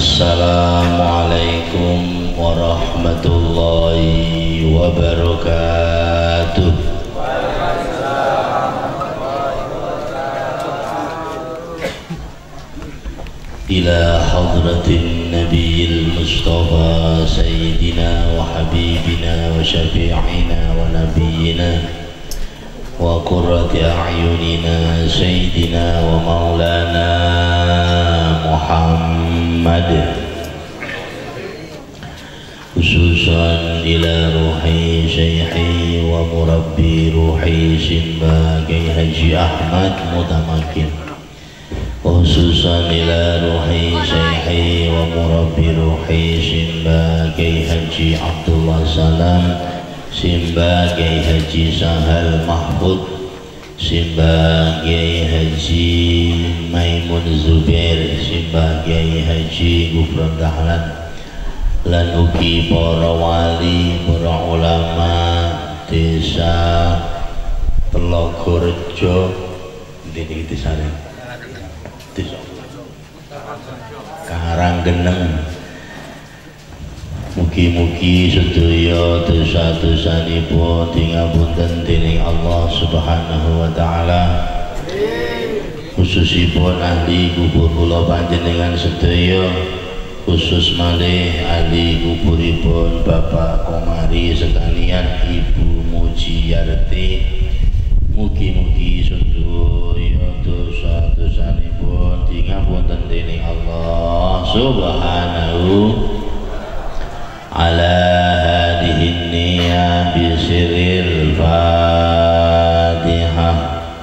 Assalamualaikum warahmatullahi wabarakatuh. Ila hadratin nabiyil mustafa sayyidina wa habibina wa syafi'ina wa nabiyina wa qurrati a'yunina sayyidina wa maulana Muhammad, khususan ila ruhi syaihi wa murabbi ruhi Simba Kiai Haji Ahmad Mutamakin, khususan ila ruhi syaihi wa murabbi ruhi Simba Kiai Haji Abdullah Salam, Simba Kiai Haji Sahal Mahfud, Simba Kiai Haji Maimun Zubair, Simba Kiai Haji Gufron Dahlan, lan ugi para wali, para ulama desa Telogorejo, ini desane desa Karanggeneng. Mugi-mugi sedaya dosa-dosanipun dingapunten dening Allah Subhanahu wa taala. Khususipun ahli kubur kula panjenengan sedaya, khusus malih ahli kuburipun Bapak Komari sekalian, Ibu Mujiyarti. Mugi-mugi sedaya dosa-dosanipun dingapunten dening Allah Subhanahu ala hadhihi niyya bisirril Fatihah.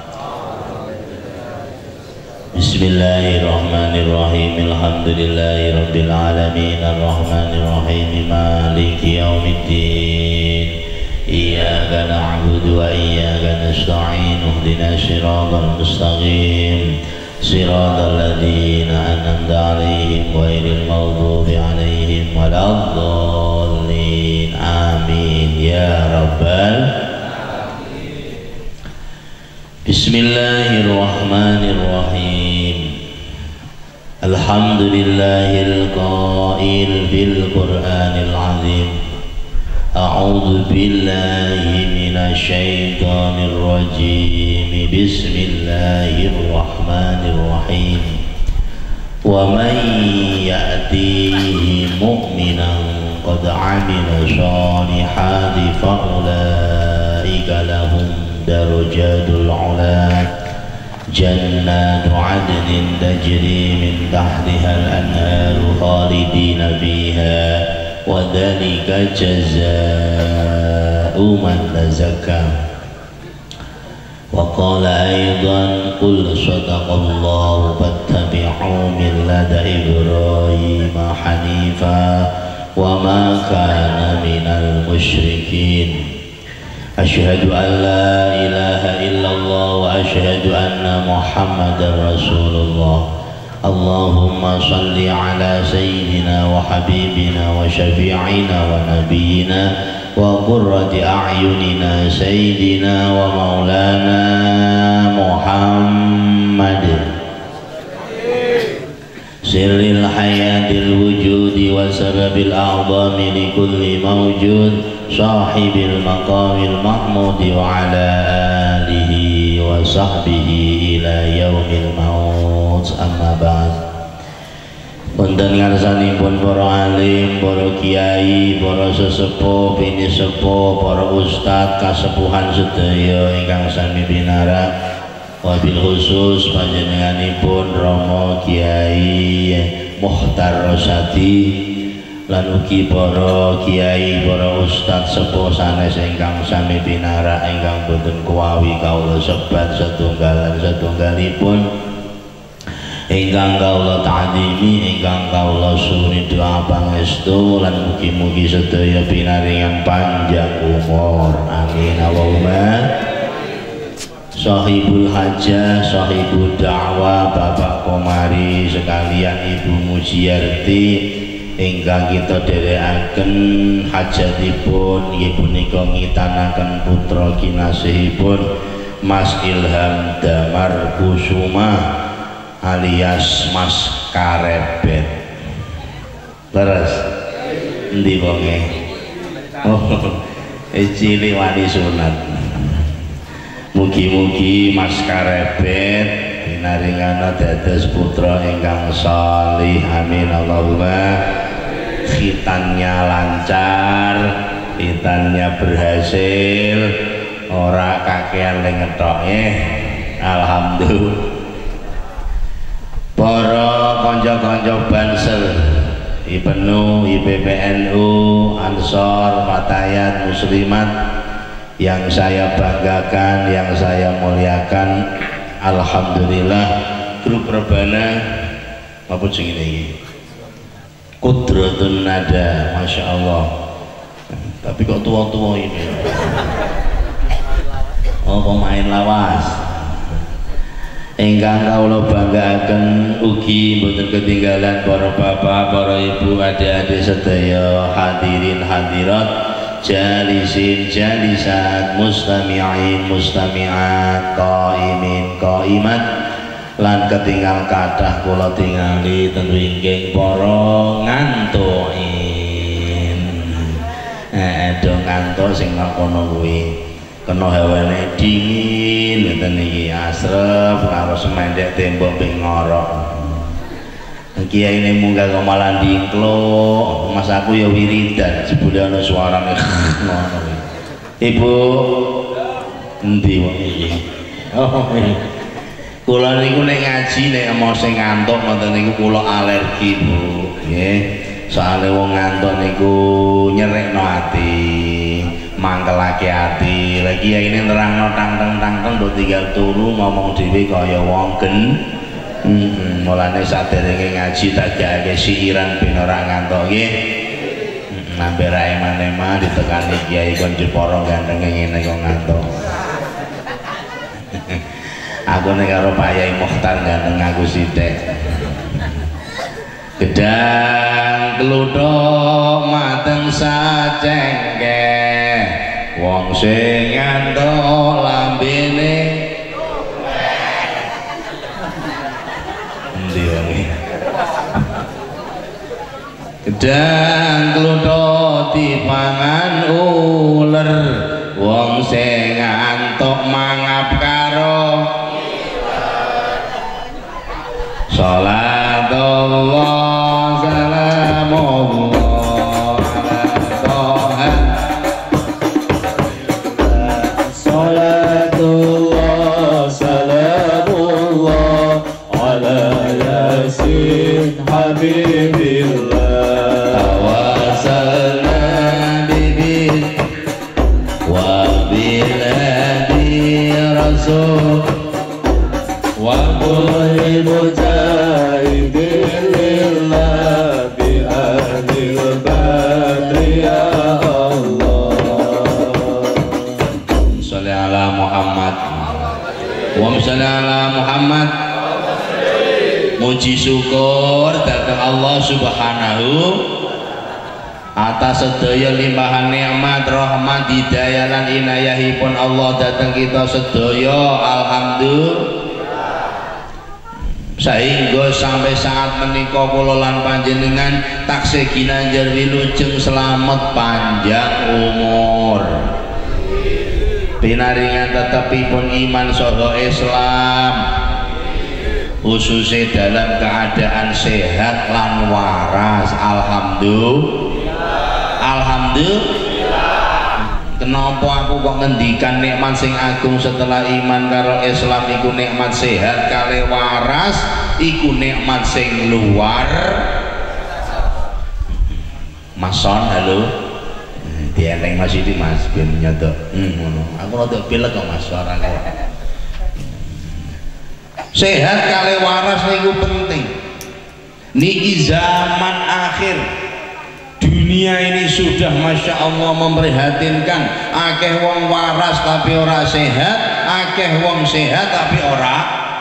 Bismillahirrahmanirrahim. Alhamdulillahi rabbil alamin, arrahmanir rahim, maliki yaumiddin. Iyyaka na'budu wa iyyaka nasta'in. Ihdinas siratal mustaqim, siratal ladzina an'amta 'alaihim ghairil maghdubi 'alaihim waladdallin. Amin ya rabbal alamin. Bismillahirrahmanirrahim. Alhamdulillahil qail bil Qur'anil azim. A'udzu billahi minasy syaithanir rajim. Bismillahirrahmanirrahim. Wa man ya'tihi mu'minan qad 'amila shalihati fa ulaika lahum darajatul 'ula jannatu 'adnin tajri min tahtiha al-anharu khalidina fiha wa dzalika jazaa'u man tazakka. Wa qala aidan qul sadaqallahu fattabi'u millata Ibrahim hanifa wa ma kana minal musyrikin. Asyhadu an la ilaha illallah wa asyhadu anna Muhammadar Rasulullah. Allahumma salli ala sayyidina wa habibina wa syafi'ina wa nabiyyina wa qurrati a'yunina sayyidina wa maulana Muhammad, sirril hayatil wujudi wa sababil a'zami li kulli mawjud, sahibil maqamil mahmudi wa ala alihi wa sahbihi ila yaumil maut. Amma ba'd. Wonten ngarsanipun para alim, para kiai, para sesepuh, bini sepuh, para ustad, kasepuhan sedaya ingkang sami pinarak, wabil khusus panjenenganipun Romo Kiai Mukhtar Rosadi, lan ugi para kiai, para ustad sepuh sanes ingkang sami pinarak, ingkang boten kuwawi kawula sebat setunggalipun, ingkang kawula ta'zimi, ingkang kawula suri doa pangestu, lan mugi-mugi sedaya pinaringan panjang umur. Amin Allahumma. Sahibul hajah, sahibul da'wah, Bapak Komari sekalian, Ibu Mujiyarti ingkang kita dherekaken hajatipun nggih punika ngitanaken putra kinasihipun Mas Ilham Damar Kusuma alias Mas Karebet. Leres. Endi wonge? Oh, cilik wani sunat. Mugi-mugi Mas Karebet pinaringana dados putra ingkang shalih. Amin Allahumma. Khitannya lancar, khitannya berhasil, ora kakean le ngetoke. Alhamdulillah. Para kanca-kanca Bansel, IPNU, IPPNU, Ansor, Fatayat, Muslimat yang saya banggakan, yang saya muliakan, alhamdulillah. Grup Rebana apa sing iki? Qudratun Nada, masya Allah. Tapi kok tua-tua ini? Oh, pemain lawas. Ingkang kawula banggaaken ugi mboten ketinggalan para bapak, para ibu, adik-adik sedaya, hadirin hadirat, jalisin jalisat, mustami'in mustami'at, qaimin qaimat, lan ketinggal kathah kula tingali ten wingking para ngantukin. Do ngantuk sing kono kuwi kena hawane dingin ngeten iki asrep karo semendek tembok ping ngorok. Kiai ini munggah kok malah dingkluk, Mas aku ya wiridan jebule ana suarane ngono. Ibu endi wong iki? Oh iki. Kula niku nek ngaji nek mau sing ngantuk ngoten niku kula alergi, Bu. Nggih. Soale wong ngantuk niku nyerekno ati. Mangkelake ati. Lagi ya ini nerangno tang-tang do tinggal turu ngomong dhewe kaya wong gen. Mulane saderenge ngaji tak gawe siiran ben ora ngantuk nggih. Nambe ra eman-eman ditekani kiai kon Jepara gandenge ngene kok ngantuk. Aku nek karo Pak Yai Mokhtar gandeng aku sithik. Gedang kluthuk mateng sacengke. Wong sing ngantuk lambene endi wae. Gedang kluthuk dipangan uler, wong sing ngantuk mangap karo salatullah salamullah. Muhammad. Muji syukur dhateng Allah Subhanahu atas sedaya limpahan nikmat, rahmat, hidayah lan inayahipun Allah dhateng kita sedaya. Alhamdulillah. Sehingga sampai saat menika kula lan panjenengan taksih ginanjar wilujeng selamat panjang umur. Pinaringan tetepipun iman saha Islam, khususnya dalam keadaan sehat lan waras. Alhamdulillah. Alhamdulillah. Kenapa aku kok ngendikan nikmat sing agung setelah iman karo Islam iku nikmat sehat kali waras, iku nikmat sing luar. Mason, halo. Dieleng Mas iki Mas ben nyodok. Ngono. Aku rada pilek kok Mas suarane. Sehat kali waras niku penting. Niki zaman akhir. Dunia ini sudah masya Allah memprihatinkan. Akeh wong waras tapi ora sehat, akeh wong sehat tapi ora.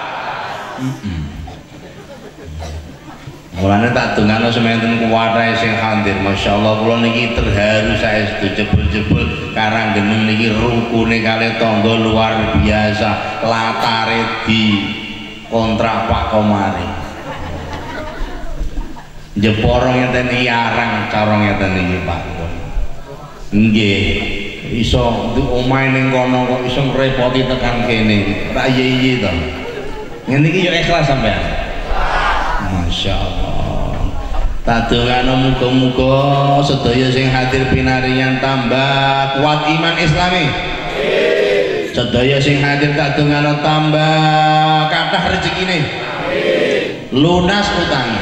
Mulane tak dongano sementen kuwathe sing hadir, masyaallah kula niki terharu saestu jebul-jebul karang geneng niki rukune kali tangga luar biasa, latare di kontrak Pak Komari. Jeporo ngeten iki arang cara ngeten iki Pak. Nggih. Iso omahe ning kono kok iso ngrepoti tekan kene. Ra iya to. Ngene iki ya ikhlas sampean. Masya Allah. Tadongano muga-muga sedaya sing hadir pinaringan tambah kuat iman Islami. Sedaya sing hadir tadongano tambah kathah rezekine. Lunas utangnya.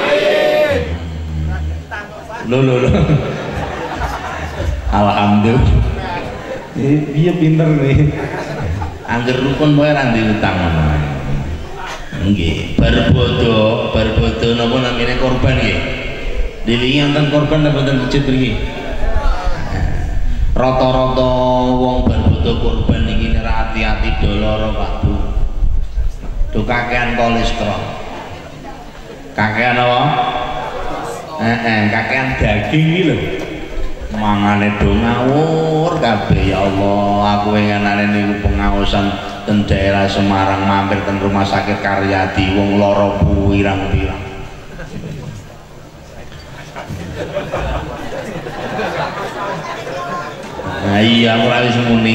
Lho. Alhamdulillah. Iya pinter nih. Angger rukun wae ra ndek utang ngono. Nggih, berbodo napa namine korban nggih. Dilingi enten korban napa enten masjid mriki. Rata-rata wong berbodo korban iki ora ati-ati doloro Pak Bu. Do kakean kolesterol. Kakean apa? Kakean daging iki lho. Mangane do ngawur kabeh ya Allah. Aku pengenane niku pengaosan ten daerah Semarang mampir ten rumah sakit Karyadi wong lara pirang-pirang. Nah iya ora wis muni.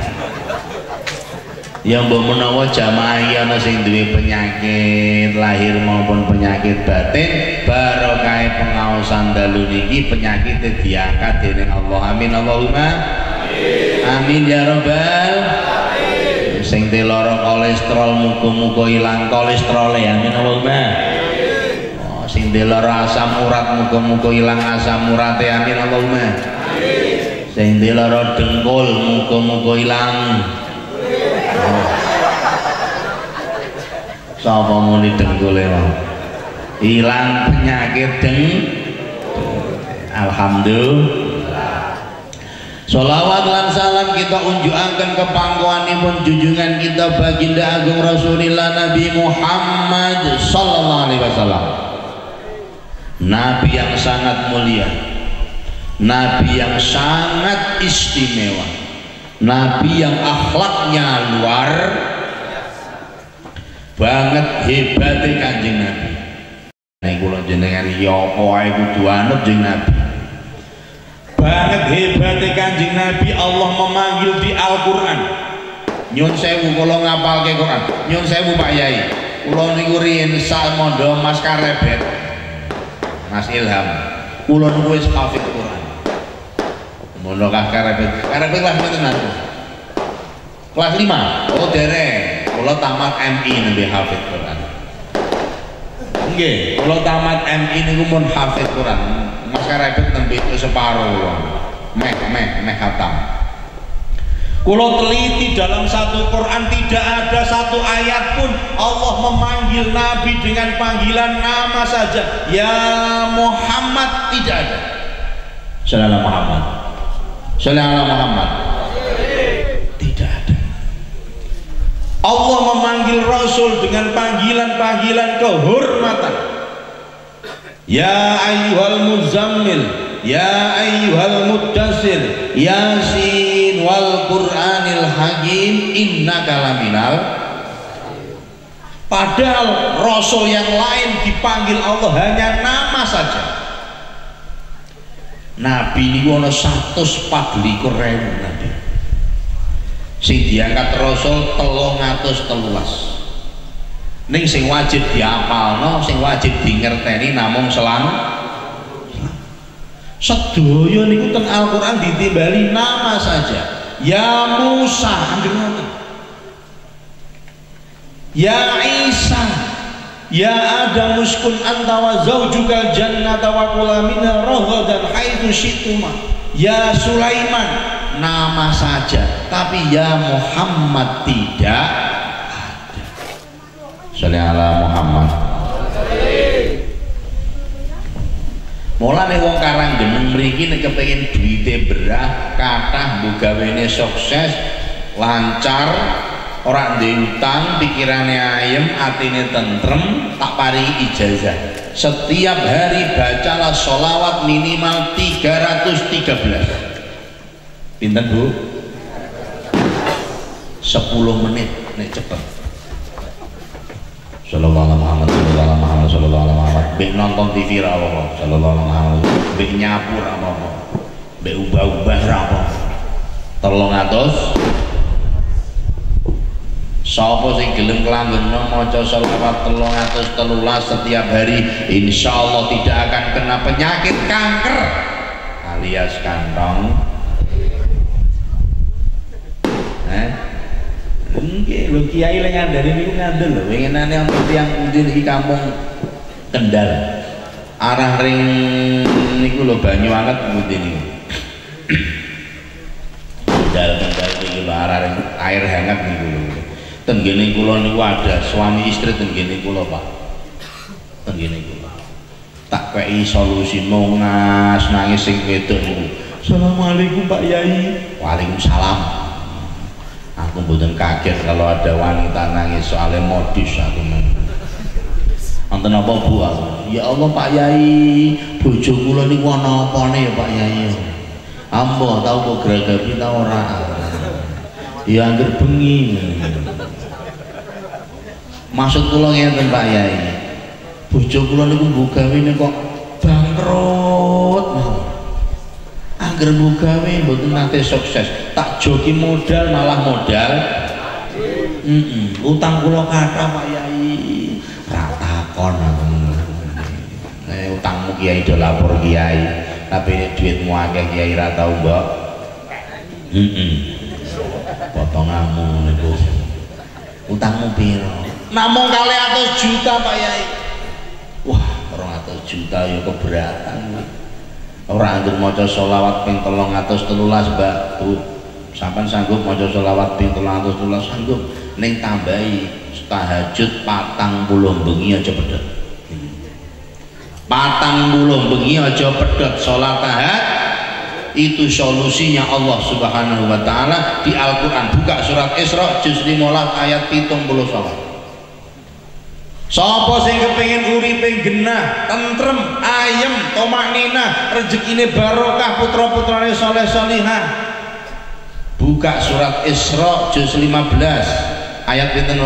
Ya mbok menawa jamaah ana sing duwe penyakit lahir maupun penyakit batin, barokah pengaosan dalu niki penyakite diangkat dening Allah. Amin Allahumma amin ya rabbal alamin. Sing lara kolesterol muga-muga ilang kolesterole. Amin Allahumma. Oh, sing lara asam urat muga-muga ilang asam urate. Amin Allahumma. Sing lara dengkul muga-muga ilang. Sapa muni dengkule wae ilang penyakit alhamdulillah. Sholawat lan salam kita unjukaken kepangkuanipun junjungan kita baginda agung Rasulillah Nabi Muhammad sallallahu alaihi wasallam. Nabi yang sangat mulia, Nabi yang sangat istimewa, Nabi yang akhlaknya luar banget, hebatnya Kanjeng Nabi. Nek kula jenengan ya apa wae kudu anut jeneng Nabi. Banget hebatnya Kanjeng Nabi, Allah memanggil di Al-Qur'an. Nyun sewu kula ngapalke Quran. Nyun sewu Pak Yai. Kula niku riyen salmondo Mas Karebet. Mas Ilham. Kula niku wis hafid Quran. Mono Karebet. Karebet kelas pinten aku? Kelas 5. Oh dereng. Kula tamat MI nembe hafid Quran. Nggih, kula tamat MI niku mun hafid Quran. Mas Karebet nembe separo. Meh khatam. Kula teliti dalam satu Quran tidak ada satu ayat pun Allah memanggil Nabi dengan panggilan nama saja. Ya Muhammad, tidak ada. Sallallahu Muhammad. Sallallahu Muhammad. Tidak ada. Allah memanggil Rasul dengan panggilan-panggilan kehormatan. Ya ayyuhal muzammil, ya ayyuhal muddassir, yasin wal qur'anil hakim innaka laminal. Padahal Rasul yang lain dipanggil Allah hanya nama saja. Nabi ini ada 124.000 Nabi. Sing diangkat Rasul 313. Ning sing wajib diapalno, sing wajib dingerteni namung sedaya niku ten Al-Qur'an ditimbali nama saja. Ya Musa, ya Isa, ya Adam uskun anta wa zaujukal jannata wa kula minha raghadan haitsu syi'tuma. Ya Sulaiman, nama saja, tapi ya Muhammad tidak ada. Sholli ala Muhammad. Mulane wong Karanggeneng mriki nek kepengin duwite berah, kathah mbok gawene sukses, lancar, ora ndek utang, pikirane ayem, atine tentrem, tak paringi ijazah. Setiap hari bacalah sholawat minimal 313. Pinten Bu? 10 menit nek cepet. sallallahu alaihi Muhammad sallallahu alaihi Muhammad sallallahu alaihi Muhammad. Mbek nonton TV ra apa sallallahu alaihi Muhammad. Mbek nyapu ra apa. Mbek ubah-ubah ra apa. 300. Sapa sing gelem kelanggena maca selawat 313 setiap hari, insyaallah tidak akan kena penyakit kanker alias kantong. Nggih lho kiai lek ngandani niku ngandel lho, winginane wonten tiyang pundi iki kampung Kendal. Arah ring niku lho banyu anget pundi niku. Kendal niku lho arah ring air hangat niku lho. Tenggene kula niku ada suami istri tenggene kula Pak. Tenggene kula. Tak kei solusi nongas nangis sing wedok niku. Assalamualaikum Pak Yai. Waalaikumsalam. Aku mboten kaget kalau ada wanita nangis soalnya modus aku. Wonten apa Bu? Ya Allah Pak Yai, bojo kula niku ana apane ya Pak Yai. Ambo tau kok gregepi ta ora? Ya anggere bengi. Maksud kula ngenten Pak Yai. Bojo kula niku mbugawene kok bangkrut. Angger mbugawé mboten nate sukses. Tak joki modal malah modal. Utang kula kathah Pak Yai. Ra takon aku. Utangmu Kiai do lapor Kiai. Tapi duitmu akeh Kiai ra tau mbok. Potonganmu niku. Utangmu piro? Namung 200 juta Pak Yai. Wah, 200 juta ya keberatan. Ora anggere maca selawat ping 313 Mbak. Bu, sampean sanggup maca selawat ping 313 sanggup. Ning tambahi tahajud 40 bengi aja pedhot. 40 bengi aja pedhot salat tahajud. Itu solusinya Allah Subhanahu wa taala di Al-Qur'an. Buka surat Isra juz 15 ayat 79. Sapa sing kepengin uripe genah, tentrem, ayem, tomaknina, rezekine barokah, putra-putrane saleh salihah. Buka surat Isra juz 15 ayat pinten?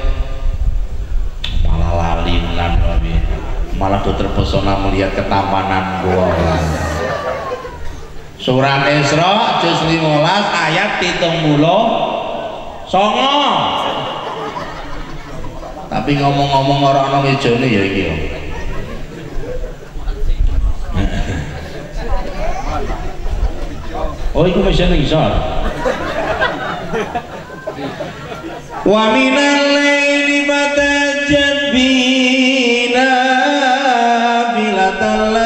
Malah lalinan malah do terpesona melihat ketampanan kula. Surat Isra juz 15 ayat 79. Tapi ngomong-ngomong orang ana mejane ya iki yo. Oh iku mejane ngisor. Wa minal laili fatajjad bina bilatal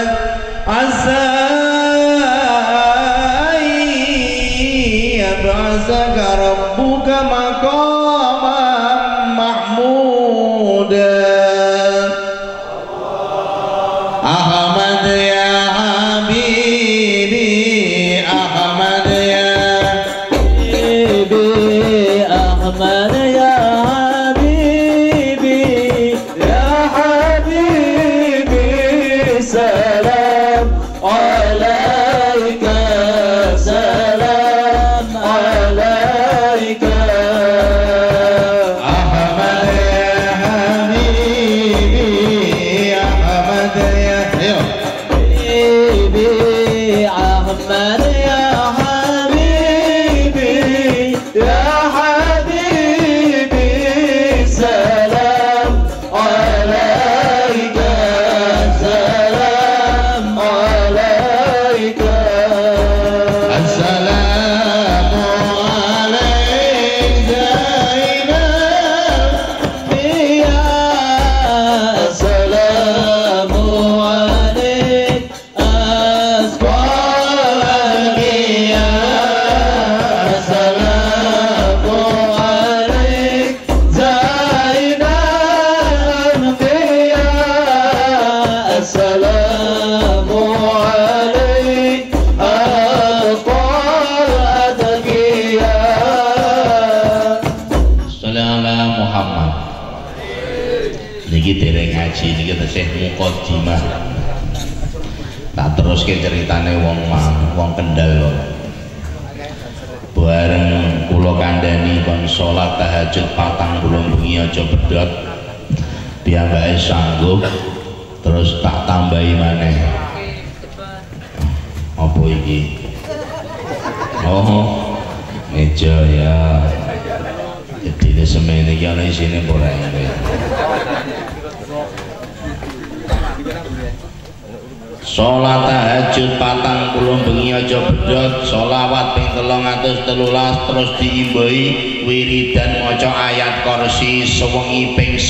asai yab'asaka rabbuka maqaman mahmuda. Ahmad ya habibi, Ahmad ya habibi, Ahmad ya habibi, ya habibi, salam alaika, salam alaika. Ahmad ya habibi, Ahmad ya habibi, Ahmad ya habibi, ya habibi, salam alaika, salam alaika. Assalamu alaika ya assalamu alaik asqal ya assalamu alaik zainal anbiya assalamu alaik asqal adqiya. Sallallahu Muhammad. Niki dereng ngaji niki tesih mukadimah. Tak teruske ceritane wong Kendal lho. Bareng kula kandhani kon salat tahajud 40 bengi aja bedhot. piyambake sanggup terus tak tambahi maneh. Apa iki? Oh, meja ya. Jadi semene iki ana isine ora iki. Salat tahajud 40 bengi aja bedhot, sholawat ping 313 terus diimbahi wiridan maca ayat kursi sewengi ping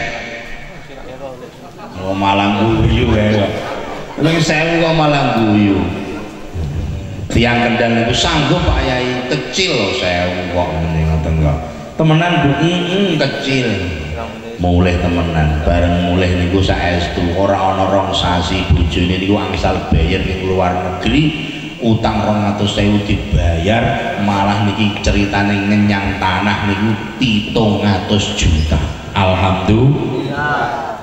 1000. Oh malah guyu ya. Ning 1000 kok malah guyu. Tiang Kendal niku sanggup Pak Yai, kecil 1000 kok ngene ngoten kok. Temenan Bu, kecil. Mulih temenan, bareng mulih niku saestu ora ana rong sasi bojone niku angsal bayar ning luar negeri, utang 200.000 dibayar, malah niki ceritane ngenyang tanah niku 700 juta. Alhamdulillah.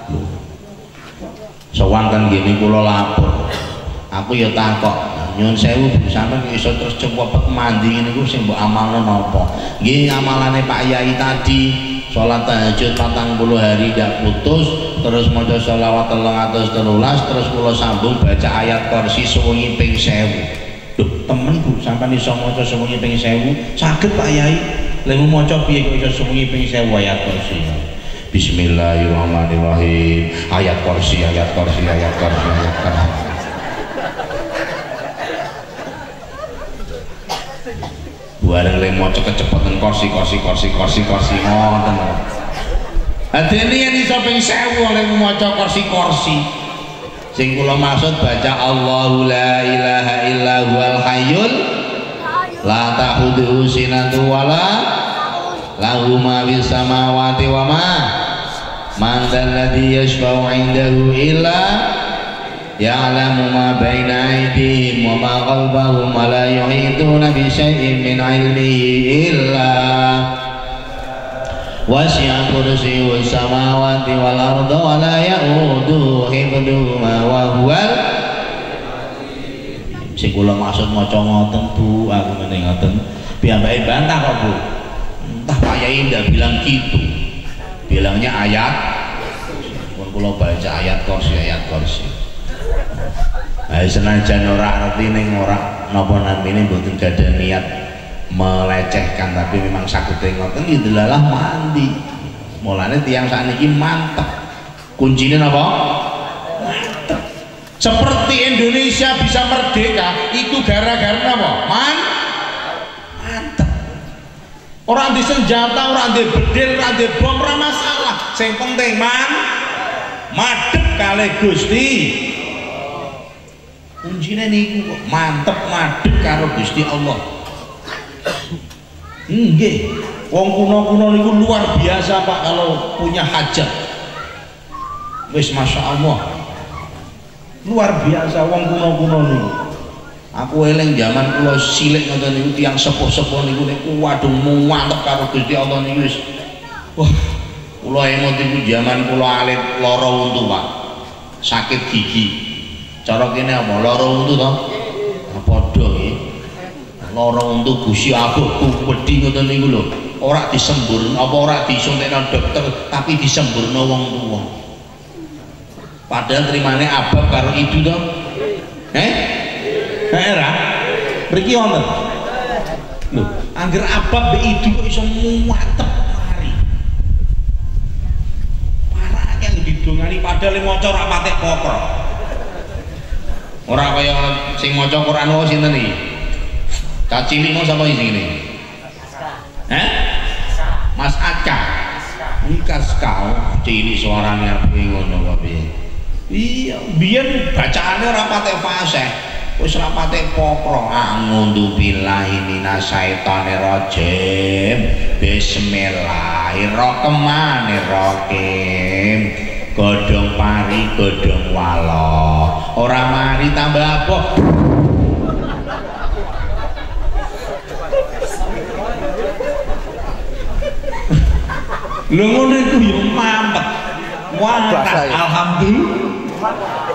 Sowan gini kula lapor. Aku ya takok, nyuwun sewu Bu sampeyan iso terus cepet mandi niku sing mbok amalno napa? Nggih amalane Pak Yai tadi. Sholat tahajud 40 hari tidak putus, terus maca sholawat 313, terus kula sambung baca ayat kursi sewengi ping 1000. Duh, temen Bu, sampeyan iso maca sewengi ping 1000? Saged Pak Yai. Lha maca piye kok iso sewengi ping 1000 ayat kursi? Bismillahirrahmanirrahim. Ayat kursi, ayat kursi, ayat kursi, ayat kursi. Bareng le maca kecepatan kursi ngoten. Adene yen iso ping 1000 le maca kursi. Sing kula maksud baca Allahu la ilaha illa huwal hayyul la ta'khudhuhu sinatun wala lahu ma fis samawati wa man dzal ladzi yashfa'u 'indahu illa ya'lamu ma baina aydihim wa ma khalfahum wa la yuhituna bi syai'in min 'ilmihi illa wasi'a kursiyyuhu samawati wal arda wa la ya'uduhu hifdhuhuma wa huwal. Sing kula maksud maca ngoten Bu, aku ngene ngoten. Piyambake bantah kok Bu. Entah Pak Yai ndak bilang gitu. Bilangnya ayat. Pun kula baca ayat kursi. Senajan ora ngerti ning ora napa namine mboten gadah niat melecehkan, tapi memang sagede ngoten iki delalah mandi. Mulane tiyang sakniki mantep. Kuncine napa? Mantep. Seperti Indonesia bisa merdeka itu gara-gara napa? Mantep. Orang di senjata, orang di bedil, orang di bom ora masalah. Sing penting madhep kalih Gusti. Kuncine niku kok mantep madhep karo Gusti Allah. Nggih, wong kuno-kuno niku luar biasa Pak kalau punya hajat. Wis Masya Allah. Luar biasa wong kuno-kuno niku. Aku eling zaman kula cilik ngoten niku tiyang sepuh-sepuh niku waduh mantep karo Gusti Allah niku wis. Wah, kula emot iku zaman kula alit lara untu Pak. Sakit gigi. Cara kene apa lara untu to? Padha iki. Lara untu Gusti Abuh wedi ngoten niku lho. Ora disemburno apa ora disuntikno dokter, tapi disemburno wong tuwa. Padahal terimane abab karo ibu to. Ora. Mriki wonten. Lho, angger abab mbek ibu kok iso muatep mari. Parah yang didongani padahal maca ora patek pokok. Ora kaya sing maca Quran wae sinten iki? Caci limo sapa sing ngene? Mas Aca. Iki kaskau cilik suarane apike ngono kok piye? Iya, biyen bacaane ora patek fasih. Wis ora patek popro. A'udzu billahi minasyaitonir rajim. Bismillahirrahmanirrahim. Godhong pari godhong walo. Ora mari tambah apa? Lho ngono iku yo mampet. Wah, alhamdulillah.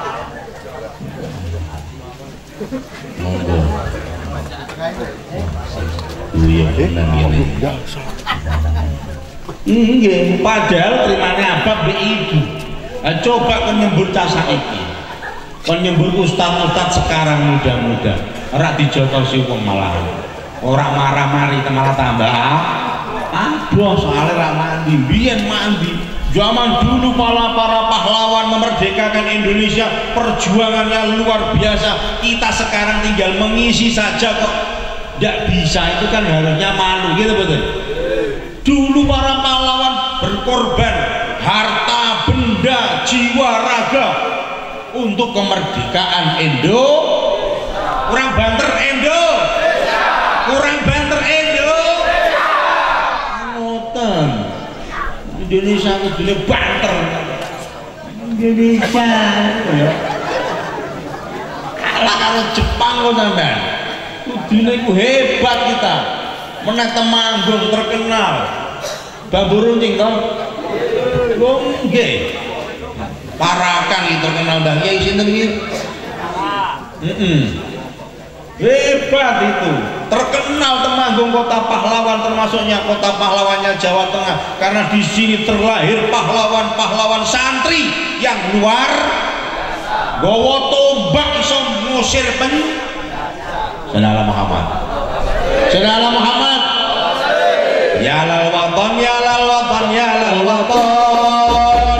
Monggo. Iya, benar ini. Nggih, padahal terimane abab mbek ibu. Coba kon nyembur cah saiki. Kon nyembur ustaz-ustaz sekarang muda-muda. Ora dijotosi wong malah. Ora marah-mari malah tambah. Aduh, soalnya ra mandi. Biyen mandi. Zaman dulu para pahlawan memerdekakan Indonesia, perjuangannya luar biasa. Kita sekarang tinggal mengisi saja kok. Tidak bisa, itu kan harusnya malu, gitu betul. Dulu para pahlawan berkorban harta, benda, jiwa, raga untuk kemerdekaan Indo. Kurang banter Indo. Kurang banter Indo. Ngoten. Indonesia kudune banter. Indonesia. Kalah karo Jepang kok sampean. Kudune ku hebat kita. Meneh Temanggung terkenal. Bambu runcing toh? Nggih. Parakan iki terkenal Mbah Kyai sinten iki? Hebat itu. Terkenal Temanggung kota pahlawan, termasuknya kota pahlawannya Jawa Tengah. Karena di sini terlahir pahlawan-pahlawan santri yang luar gowo tombak iso ngusir Sayyidina Muhammad. Sayyidina Muhammad. Ya lal watan, ya lal watan, ya lal watan.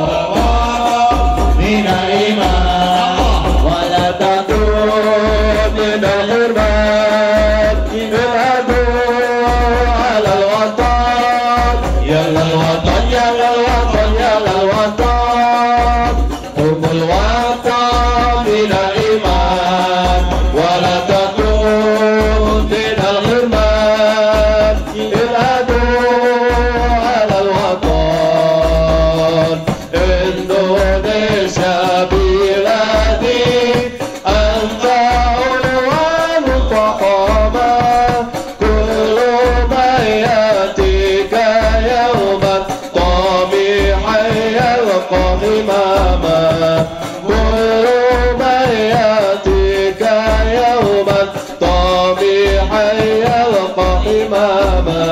Minal iman wa la takun minal hurmat. Iradu alal watan, ya lal watan, ya lal watan, ya lal watan. Hubul watan minal iman wa la takun minal hurmat. Iradu alal watan. Indonesia biladi anta ulwan faqama kullu bayatika yawman tamihayal qahimama kullu bayatika yawman tamihayal qahimama.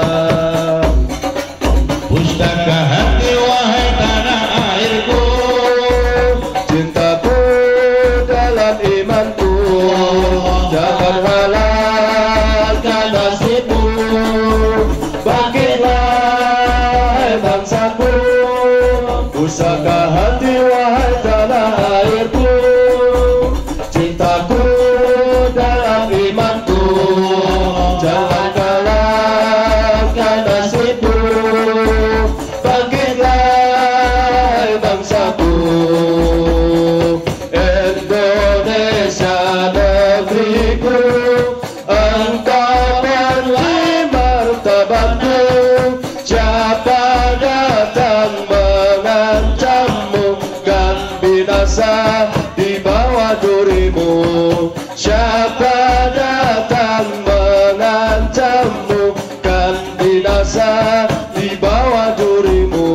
Pustaka hati wahai tanah airku, cintaku dalam imanku, jangan halalkan nasibmu. Bangkitlah bangsaku, pustaka hati wahai tanah airku, cintaku dalam imanku, jangan halalkan nasibmu. Bangkitlah bangsaku, Indonesia negeriku, engkau beri martabatmu. Siapa datang mengancammu, kan binasa di bawah durimu. Siapa datang mengancammu, kan binasa di bawah durimu.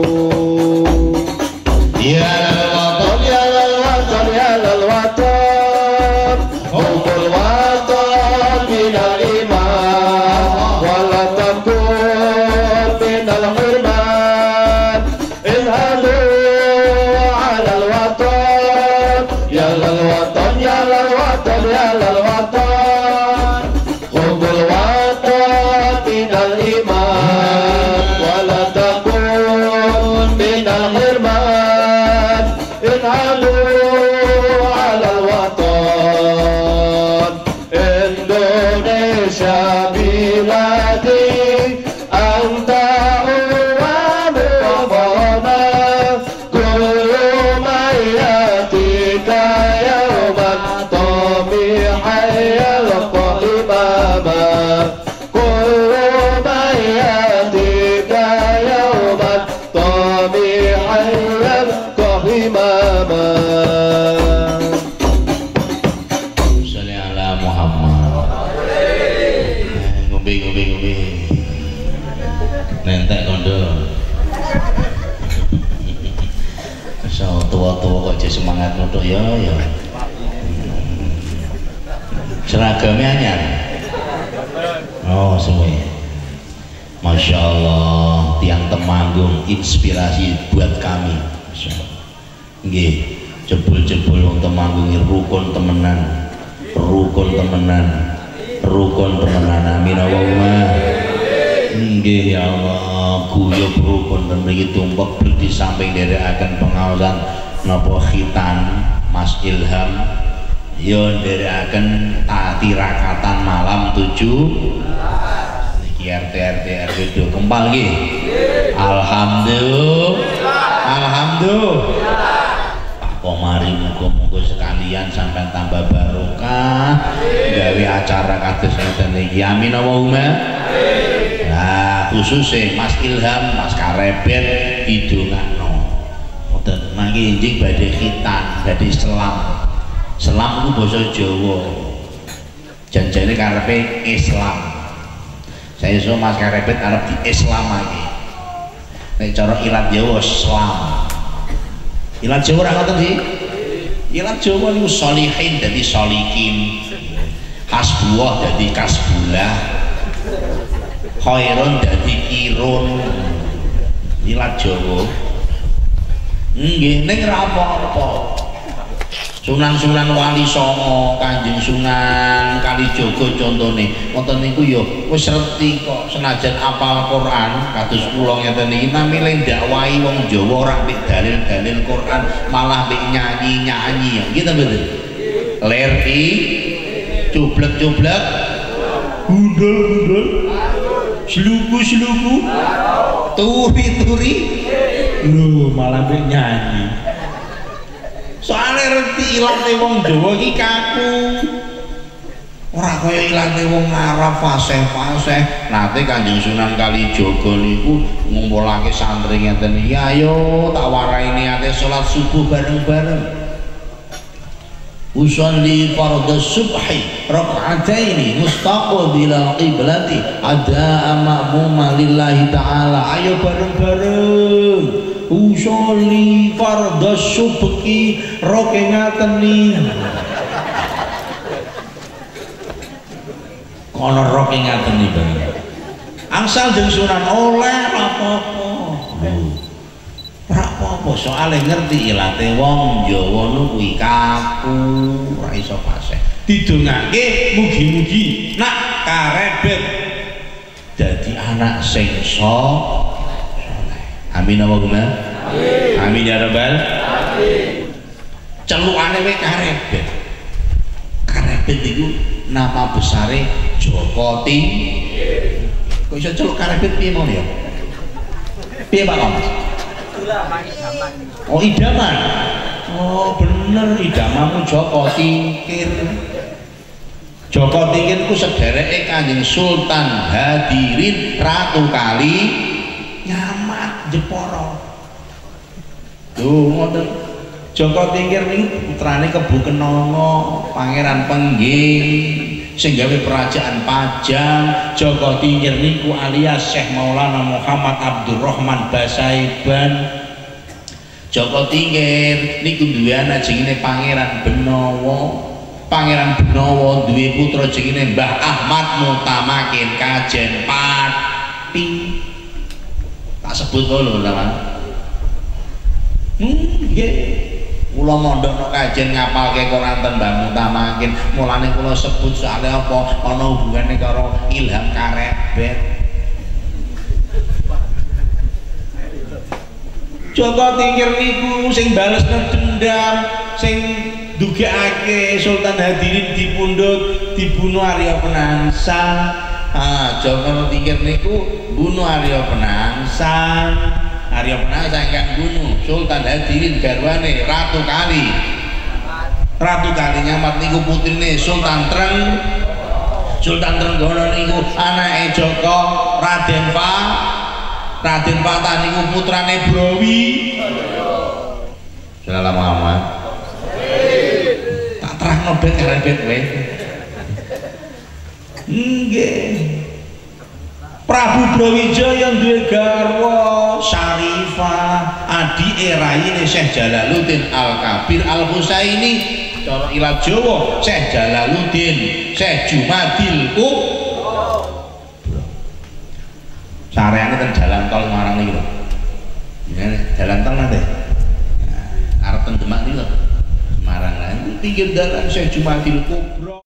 Ya lal watan, ya lal watan, ya lal watan. Hubbul watan minal iman wa la takun minal hurman. Idhalu alal watan, ya lal watan, ya lal watan, ya lal watan. Hubbul watan minal iman wa la takun minal hurman. Idhalu alal watan. Indonesia biladi anta ulwan faqama kullu mayatika yawman tamihayal qahimama kullu mayatika yawman tamihayal qahimama. Sholli ala Muhammad. Ngombe. Nentek kondo. So tua-tua kok jadi semangat nutuk ya. Seragamnya anyar. Oh semuanya. Masya Allah. tiang Temanggung inspirasi buat kami. Nggih, jebul-jebul wong Temanggung rukun temenan. Amin Allahumma. Nggih ya Allah, guyub rukun ten mriki tumpek di samping nderekaken pengawasan napa khitan Mas Ilham yo nderekaken tirakatan malam 7 iki RT RW do kempal nggih. Alhamdulillah. Komari muga-muga sekalian sampai tambah barokah gawe acara kados ngeten iki. Amin Allahumma. Nah, khususnya Mas Ilham, Mas Karebet didongakno. Ngoten mangke njing badhe khitan, badhe selam. Selam iku basa Jawa. Janjane karepe Islam. Saya iso Mas Karebet arep diislamake. Nek cara ilat Jawa Islam. Ilat Jawa ora ngoten sih. Ilat Jawa niku sholihin dadi sholikin. Hasbullah dadi kasbullah. Khairun dadi kirun. Ilat Jawa. Nggih, ning ra apa-apa. Sunan-sunan Wali Songo, Kanjeng Sunan Kalijaga contone. Wonten niku ya wis reti kok senajan apal Quran kados kula ngeten iki namine dakwahi wong Jawa ora mek dalil-dalil Quran malah mek nyanyi-nyanyi. Nggih ta mboten? Lerti cublek-cublek gundul-gundul sluku-sluku turi-turi lho malah mek nyanyi. Soalnya reti ilate wong Jawa iki kaku. Ora kaya ilate wong Arab fasih-fasih. Nate Kanjeng Sunan Kalijaga niku ngumpulake santri ngeten iki, ayo tak warai niate salat subuh bareng-bareng. Usolli fardhu subhi raka'ataini mustaqbilal qiblati ada ma'muma lillahi ta'ala. Ayo bareng-bareng. Usolli fardhu subhi raka'ataini. Kono raka'ataini bareng. Angsal jeung Sunan oleh apa-apa. Ora apa-apa soalé ngerti ilate wong Jawa nu kuwi kaku, ora iso fasih. Didongake mugi-mugi nak karebet dadi anak sing saleh. Amin Allahumma. Amin ya rabbal alamin. Celukane we karebet. Karebet iku nama besare Joko Tingkir. Kok iso celuk karebet piye mon ya? Piye Pak Mas? Oh idaman. Oh bener idamamu Joko Tingkir. Joko Tingkir ku sedereke Kanjeng Sultan Hadirin Ratu Kali Nyamat Jepara. Tuh ngoten. Joko Tingkir niku putrane Kebu Kenanga, Pangeran Pengging sing gawe kerajaan Pajang. Joko Tingkir niku alias Syekh Maulana Muhammad Abdurrahman Basaiban. Joko Tingkir niku duwe anak jenenge Pangeran Benowo. Pangeran Benowo duwe putra jenenge Mbah Ahmad Mutamakin Kajen Pati. Tak sebut lho teman. Nggih. Kula mondok nek kajen ngapalke Quran ten Mbah Mutamakin, mulane kula sebut soalé apa ana hubungane karo Ilham Karebet. Joko Tingkir niku sing bales dendam, sing ndugekake Sultan Hadirin dipundhut, dibunuh Arya Penangsang. Joko Tingkir niku bunuh Arya Penangsang. Arya Penangsang kan bunuh Sultan Hadirin garwane Ratu Kali. Ratu Kali Nyamat niku putrine Sultan Treng. Sultan Trenggono niku anake Joko Raden Patah niku putrane Browi. Salam Muhammad. Tak terangno ben karebet kowe. Nggih. Prabu Brawijaya duwe garwa Syarifah, adike raine Syekh Jalaluddin Al-Kabir Al-Husaini. Cara ilat Jawa Syekh Jalaluddin, Syekh Jumadil sareane ten jalan tol Semarang niki lho. Ya, jalan tol nanti. Nah, arep ten Demak niki lho. Semarang lan pinggir dalan Syekh Jumadil Kubro.